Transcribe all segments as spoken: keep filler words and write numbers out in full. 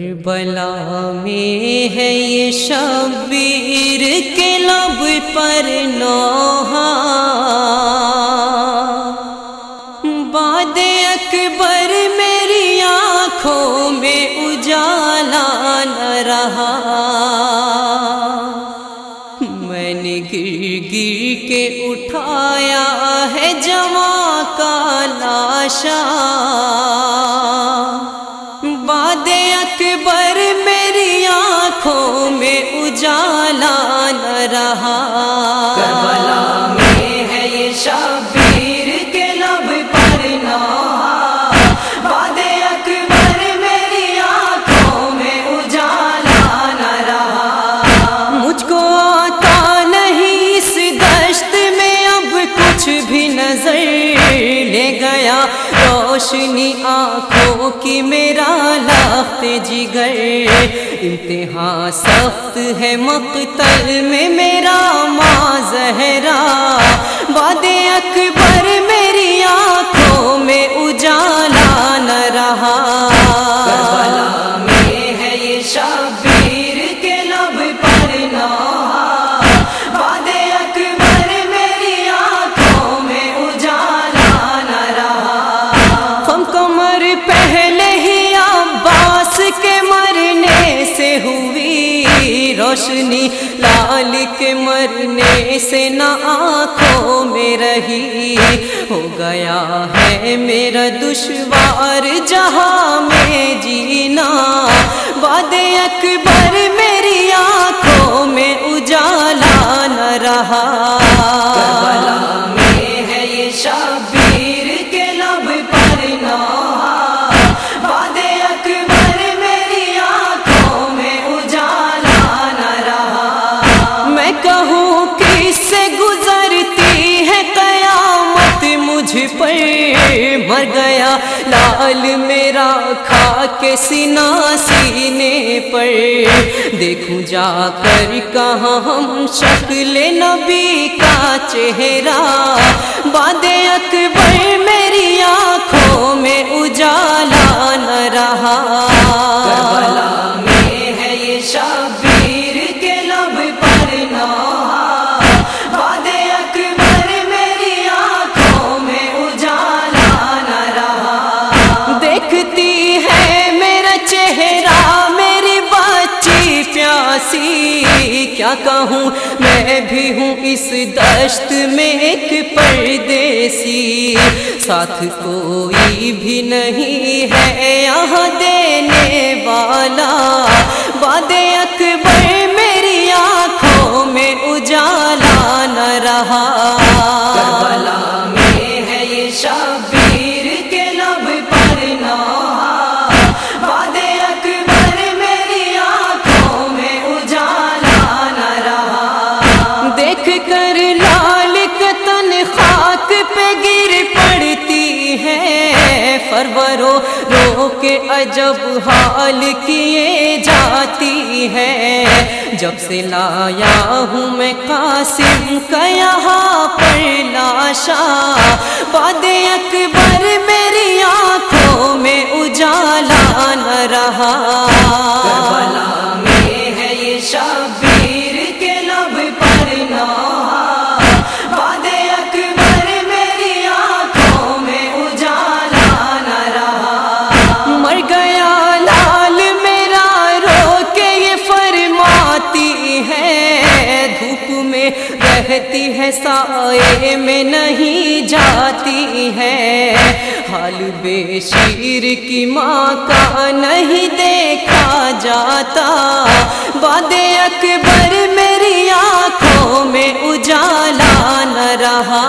کربلا میں ہے یہ شبیر کے لب پر نوحہ، باد اکبر میری آنکھوں میں اجالا نہ رہا، میں نے گر گر کے اٹھایا ہے جواں کا لاشا، باد اکبر میری آنکھوں میں اجالا نہ رہا۔ کربلا میں ہے یہ شبیر کے لب پر نوحہ، باد اکبر میری آنکھوں میں اجالا نہ رہا۔ مجھ کو آتا نہیں اس دشت میں اب کچھ بھی نظر، لے گیا روشنی آنکھوں کی میرا لخت جگر، امتحان سخت ہے مقتل میں میرا ماں زہرا، باد اکبر میری آنکھوں میں اجالا نہ رہا۔ کربلا میں ہے یہ شبیر کے لب پر نوحہ، باد اکبر میری آنکھوں میں اجالا نہ رہا۔ ہم کمر پہلے ہی عباس کے مرنے سے ہوئی، روشنی لال کے مرنے سے نہ آنکھوں میں رہی، ہو گیا ہے میرا دشوار جہاں میں جینا، باد اکبر میری آنکھوں میں اجالا نہ رہا۔ کربلا میں ہے یہ شبیر کے لب پر نوحہ، باد اکبر میری آنکھوں میں اجالا نہ رہا۔ میں کہوں کس سے گزرتی ہے قیامت مجھ پر، مر گیا لال میرا کھا کے سینہ سینے پر، دیکھوں جا کر کہاں ہم شکل نبی کا چہرہ، باد اکبر میری آنکھوں میں اجالا نہ رہا۔ کربلا میں ہے یہ شبیر کے لب پر نوحہ، باد اکبر میری آنکھوں میں اجالا نہ رہا۔ دیکھتی ہے میرا چہرہ میری بچی پیاسی، کیا کہوں میں بھی ہوں اس دشت میں ایک پردیسی، ساتھ کوئی بھی نہیں ہے یہاں دینے والا، باد اکبر میری آنکھوں میں اجالا نہ رہا۔ کربلا میں ہے یہ شبیر کے لب پر نوحہ، باد اکبر میری آنکھوں میں اجالا نہ رہا۔ دیکھ کر لال کتن خاک پہ گر پڑتی ہے، فرورو رو کے عجب حال کیے جاتی ہے، جب سے لایا ہوں میں قاسم کا یہاں پر لاشا، باد اکبر میری آنکھوں میں اجالا نہ رہا۔ کربلا میں ہے یہ شبیر کے لب پر نوحہ، باد اکبر میری آنکھوں میں اجالا نہ رہا۔ مر گیا لال میرا رو کے یہ فرماتی ہے، دھوپ میں رہتی ہے سائے میں نہیں جاتی ہے، حال بے شیر کی ماں کا نہیں دیکھا جاتا، باد اکبر میری آنکھوں میں اجالا نہ رہا۔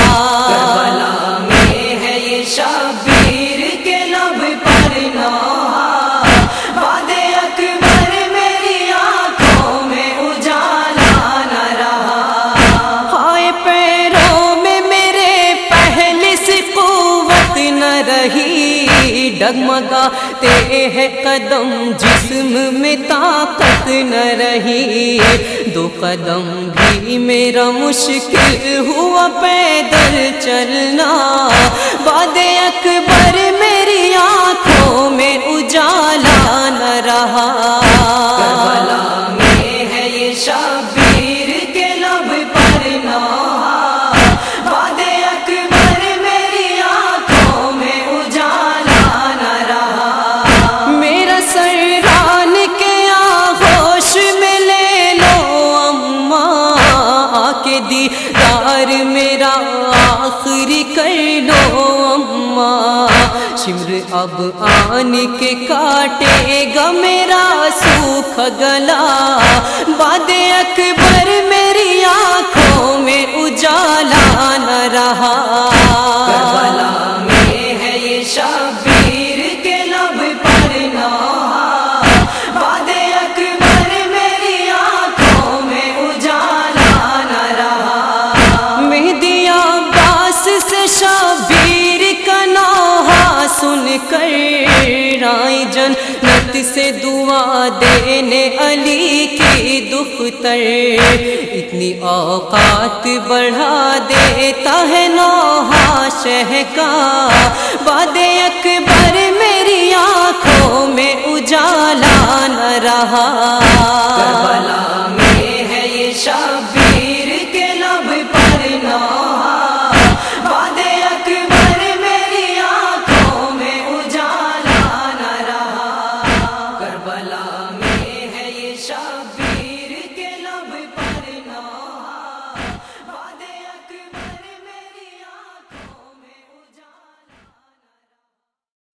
کربلا میں ہے یہ شبیر کے لب پر نوحہ، باد اکبر میری آنکھوں میں اجالا نہ رہا۔ ہائے پیروں میں میرے پہلے سے قوت نہ رہی، ڈگمگاتے ہیں قدم جسم میں طاقت نہ رہی، دو قدم بھی میرا مشکل ہوا پیدل چلنا، باد اکبر میری آنکھوں میں اجالا نہ رہا۔ رہا کربلا میں ہے یہ شبیر کے لب پر نوحہ بعد اکبر میری آنکھوں میں اجالا نہ رہا میرا سر ران کے آغوش میں لے لو اماں کے دیدار میرا آخری کر لو اماں شمر اب آن کے کاٹے گا میرا سوکھ گلا بعد اکبر میری آنکھوں میں اجالا نہ رہا کربلا میں ہے یہ شبیر کے لب پر نوحہ بعد اکبر میری آنکھوں میں اجالا نہ رہا مہدی عباس سے شبیر کا نوحہ سن کر آئی جنت سے دعا دینے علی کی دختر اتنی اوقات بڑھا دیتا ہے نوحہ شہ کا بعد اکبر میری آنکھوں میں اجالا نہ رہا